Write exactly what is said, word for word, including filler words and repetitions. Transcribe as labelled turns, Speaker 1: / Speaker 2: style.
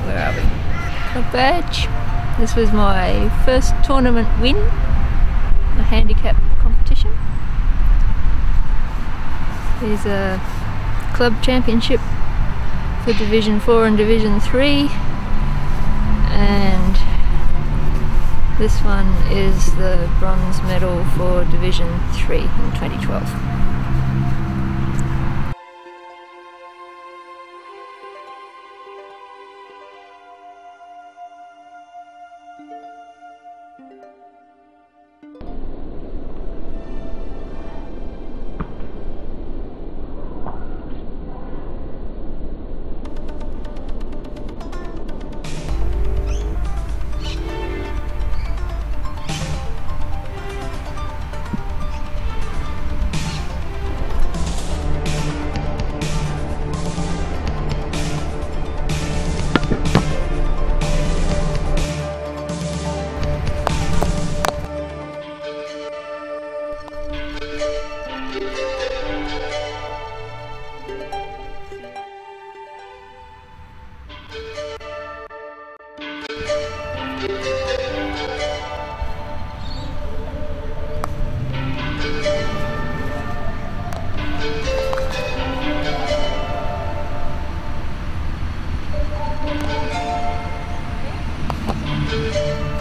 Speaker 1: where are we? Club badge. This was my first tournament win, a handicap competition. Here's a club championship for Division four and Division three, and this one is the bronze medal for Division three in twenty twelve. Thank you.